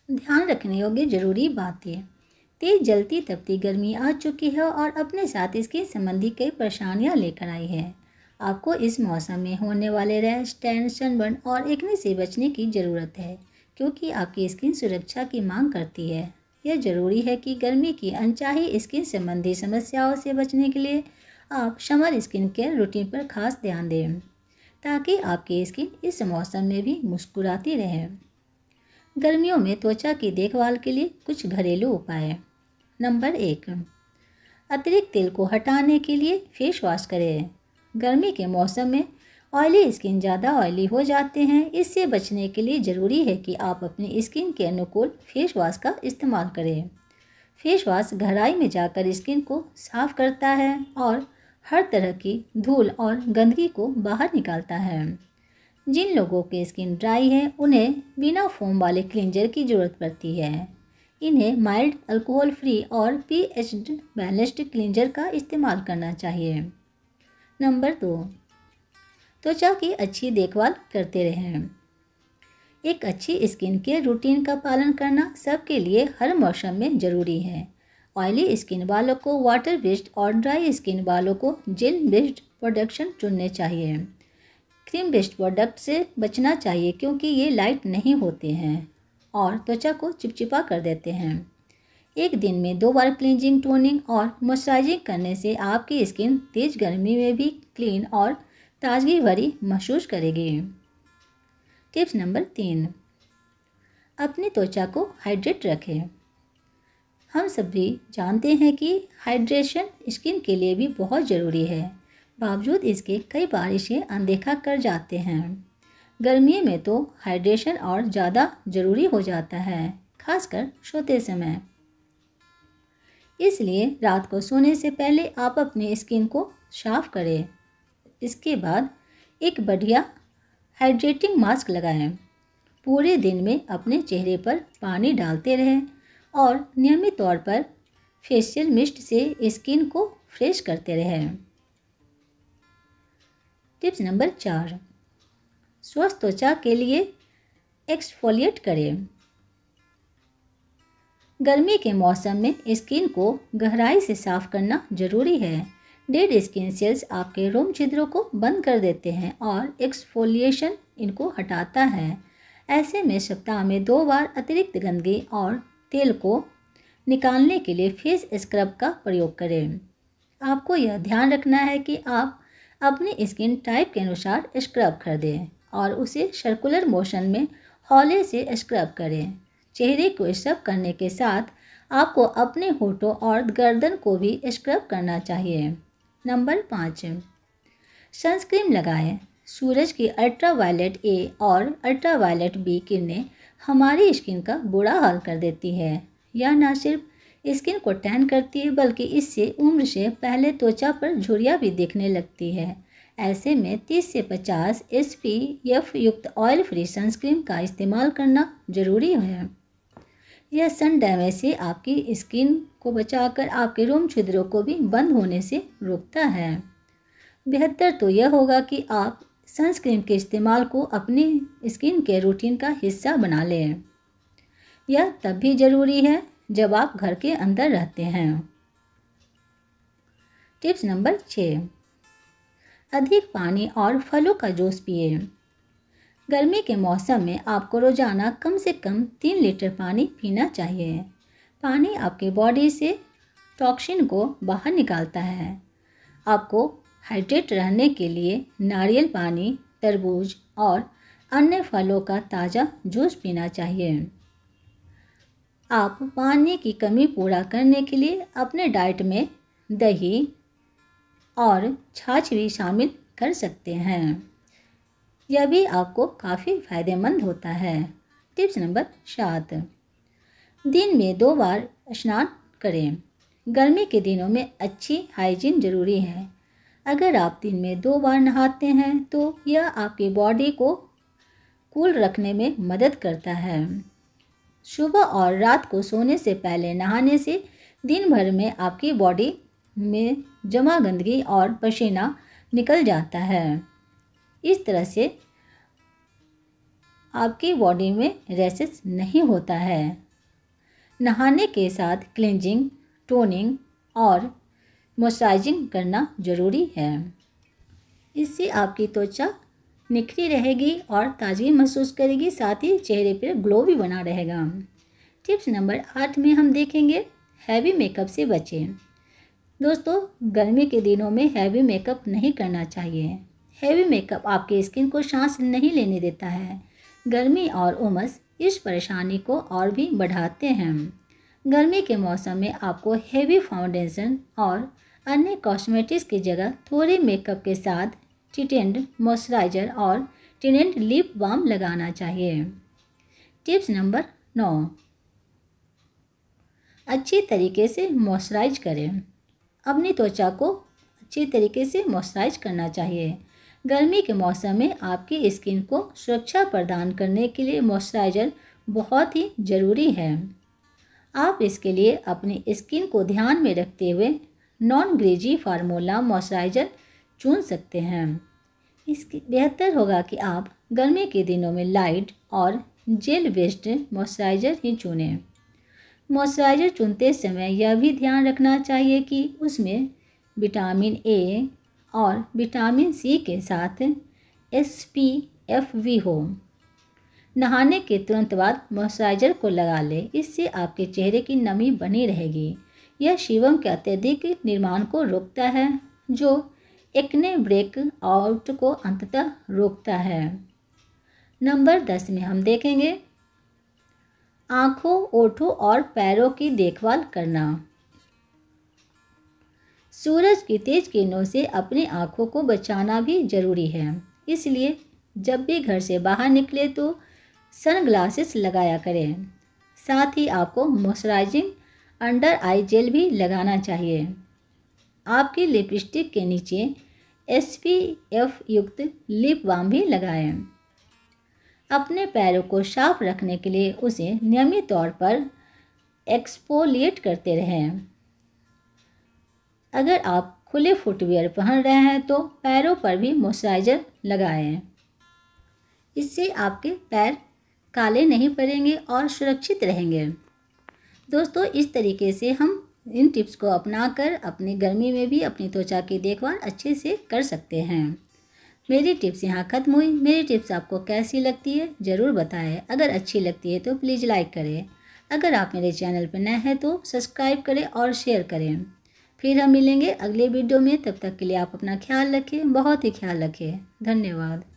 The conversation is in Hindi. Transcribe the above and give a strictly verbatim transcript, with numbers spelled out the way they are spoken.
ध्यान रखने योग्य जरूरी बातें। तेज जलती तपती गर्मी आ चुकी है और अपने साथ इसके संबंधी कई परेशानियां लेकर आई है। आपको इस मौसम में होने वाले रैश, टैन, सनबर्न और एक्ने से बचने की ज़रूरत है, क्योंकि आपकी स्किन सुरक्षा की मांग करती है। यह ज़रूरी है कि गर्मी की अनचाही स्किन संबंधी समस्याओं से बचने के लिए आप समर स्किन केयर रूटीन पर खास ध्यान दें, ताकि आपकी स्किन इस मौसम में भी मुस्कुराती रहे। गर्मियों में त्वचा की देखभाल के लिए कुछ घरेलू उपाय। नंबर एक, अतिरिक्त तेल को हटाने के लिए फेस वॉश करें। गर्मी के मौसम में ऑयली स्किन ज़्यादा ऑयली हो जाते हैं। इससे बचने के लिए ज़रूरी है कि आप अपनी स्किन के अनुकूल फेस वॉश का इस्तेमाल करें। फेस वॉश गहराई में जाकर स्किन को साफ करता है और हर तरह की धूल और गंदगी को बाहर निकालता है। जिन लोगों की स्किन ड्राई है उन्हें बिना फोम वाले क्लींजर की ज़रूरत पड़ती है। इन्हें माइल्ड, अल्कोहल फ्री और पीएच बैलेंस्ड क्लींजर का इस्तेमाल करना चाहिए। नंबर दो, त्वचा की अच्छी देखभाल करते रहें। एक अच्छी स्किन केयर रूटीन का पालन करना सबके लिए हर मौसम में ज़रूरी है। ऑयली स्किन वालों को वाटर बेस्ड और ड्राई स्किन वालों को जेल बेस्ड प्रोडक्शन चुनने चाहिए। क्रीम बेस्ड प्रोडक्ट से बचना चाहिए, क्योंकि ये लाइट नहीं होते हैं और त्वचा को चिपचिपा कर देते हैं। एक दिन में दो बार क्लींजिंग, टोनिंग और मॉइस्चराइजिंग करने से आपकी स्किन तेज गर्मी में भी क्लीन और ताजगी भरी महसूस करेगी। टिप्स नंबर तीन, अपनी त्वचा को हाइड्रेट रखें। हम सभी जानते हैं कि हाइड्रेशन स्किन के लिए भी बहुत ज़रूरी है। बावजूद इसके कई बार इसे अनदेखा कर जाते हैं। गर्मियों में तो हाइड्रेशन और ज़्यादा ज़रूरी हो जाता है, खासकर सोते समय। इसलिए रात को सोने से पहले आप अपनी स्किन को साफ करें। इसके बाद एक बढ़िया हाइड्रेटिंग मास्क लगाएं। पूरे दिन में अपने चेहरे पर पानी डालते रहें और नियमित तौर पर फेशियल मिस्ट से स्किन को फ्रेश करते रहें। टिप्स नंबर चार, स्वस्थ त्वचा के लिए एक्सफोलिएट करें। गर्मी के मौसम में स्किन को गहराई से साफ करना जरूरी है। डेड स्किन सेल्स आपके रोम छिद्रों को बंद कर देते हैं और एक्सफोलिएशन इनको हटाता है। ऐसे में सप्ताह में दो बार अतिरिक्त गंदगी और तेल को निकालने के लिए फेस स्क्रब का प्रयोग करें। आपको यह ध्यान रखना है कि आप अपनी स्किन टाइप के अनुसार स्क्रब खरीदें और उसे सर्कुलर मोशन में हौले से स्क्रब करें। चेहरे को स्क्रब करने के साथ आपको अपने होठों और गर्दन को भी स्क्रब करना चाहिए। नंबर पाँच, सनस्क्रीन लगाएं। सूरज की अल्ट्रावायलेट ए और अल्ट्रावायलेट बी किरणें हमारी स्किन का बुरा हाल कर देती है। यह न सिर्फ स्किन को टैन करती है, बल्कि इससे उम्र से पहले त्वचा पर झुर्रियाँ भी दिखने लगती है। ऐसे में तीस से पचास एस पी एफ युक्त ऑयल फ्री सनस्क्रीन का इस्तेमाल करना जरूरी है। यह सन डैमेज से आपकी स्किन को बचाकर आपके रोम छिद्रों को भी बंद होने से रोकता है। बेहतर तो यह होगा कि आप सनस्क्रीन के इस्तेमाल को अपनी स्किन के रूटीन का हिस्सा बना लें। यह तब भी ज़रूरी है जब आप घर के अंदर रहते हैं। टिप्स नंबर छः, अधिक पानी और फलों का जूस पिए। गर्मी के मौसम में आपको रोज़ाना कम से कम तीन लीटर पानी पीना चाहिए। पानी आपके बॉडी से टॉक्सिन को बाहर निकालता है। आपको हाइड्रेट रहने के लिए नारियल पानी, तरबूज और अन्य फलों का ताज़ा जूस पीना चाहिए। आप पानी की कमी पूरा करने के लिए अपने डाइट में दही और छाछ भी शामिल कर सकते हैं। यह भी आपको काफ़ी फायदेमंद होता है। टिप्स नंबर सात, दिन में दो बार स्नान करें। गर्मी के दिनों में अच्छी हाइजीन जरूरी है। अगर आप दिन में दो बार नहाते हैं तो यह आपकी बॉडी को कूल रखने में मदद करता है। सुबह और रात को सोने से पहले नहाने से दिन भर में आपकी बॉडी में जमा गंदगी और पसीना निकल जाता है। इस तरह से आपकी बॉडी में रैशेस नहीं होता है। नहाने के साथ क्लींजिंग, टोनिंग और मॉइस्चराइजिंग करना ज़रूरी है। इससे आपकी त्वचा निखरी रहेगी और ताजगी महसूस करेगी, साथ ही चेहरे पर ग्लो भी बना रहेगा। टिप्स नंबर आठ में हम देखेंगे हैवी मेकअप से बचें। दोस्तों, गर्मी के दिनों में हैवी मेकअप नहीं करना चाहिए। हैवी मेकअप आपकी स्किन को सांस नहीं लेने देता है। गर्मी और उमस इस परेशानी को और भी बढ़ाते हैं। गर्मी के मौसम में आपको हेवी फाउंडेशन और अन्य कॉस्मेटिक्स की जगह थोड़े मेकअप के साथ टिटेंड मॉइस्चराइजर और टिटेंड लिप बाम लगाना चाहिए। टिप्स नंबर नौ, अच्छी तरीके से मॉइस्चराइज करें। अपनी त्वचा को अच्छी तरीके से मॉइस्चराइज करना चाहिए। गर्मी के मौसम में आपकी स्किन को सुरक्षा प्रदान करने के लिए मॉइस्चराइजर बहुत ही ज़रूरी है। आप इसके लिए अपनी स्किन को ध्यान में रखते हुए नॉन ग्रीजी फार्मूला मॉइस्चराइजर चुन सकते हैं। इसकी बेहतर होगा कि आप गर्मी के दिनों में लाइट और जेल बेस्ड मॉइस्चराइजर ही चुनें। मॉइस्चराइजर चुनते समय यह भी ध्यान रखना चाहिए कि उसमें विटामिन ए और विटामिन सी के साथ एस पी एफ भी हो। नहाने के तुरंत बाद मॉइस्चराइजर को लगा लें, इससे आपके चेहरे की नमी बनी रहेगी। यह सीबम के अत्यधिक निर्माण को रोकता है, जो एक्ने ब्रेक आउट को अंततः रोकता है। नंबर दस में हम देखेंगे आँखों, ओठों और पैरों की देखभाल करना। सूरज की तेज किरणों से अपनी आँखों को बचाना भी जरूरी है, इसलिए जब भी घर से बाहर निकले तो सन ग्लासेस लगाया करें। साथ ही आपको मॉइस्चराइजिंग अंडर आई जेल भी लगाना चाहिए। आपकी लिपस्टिक के नीचे एस पी एफ युक्त लिप बाम भी लगाएं। अपने पैरों को साफ रखने के लिए उसे नियमित तौर पर एक्सफोलिएट करते रहें। अगर आप खुले फुटवियर पहन रहे हैं तो पैरों पर भी मॉइस्चराइजर लगाएं। इससे आपके पैर काले नहीं पड़ेंगे और सुरक्षित रहेंगे। दोस्तों, इस तरीके से हम इन टिप्स को अपनाकर अपनी गर्मी में भी अपनी त्वचा की देखभाल अच्छे से कर सकते हैं। मेरी टिप्स यहाँ खत्म हुई। मेरी टिप्स आपको कैसी लगती है ज़रूर बताएं। अगर अच्छी लगती है तो प्लीज़ लाइक करें। अगर आप मेरे चैनल पर नए हैं तो सब्सक्राइब करें और शेयर करें। फिर हम मिलेंगे अगले वीडियो में। तब तक के लिए आप अपना ख्याल रखें, बहुत ही ख्याल रखें। धन्यवाद।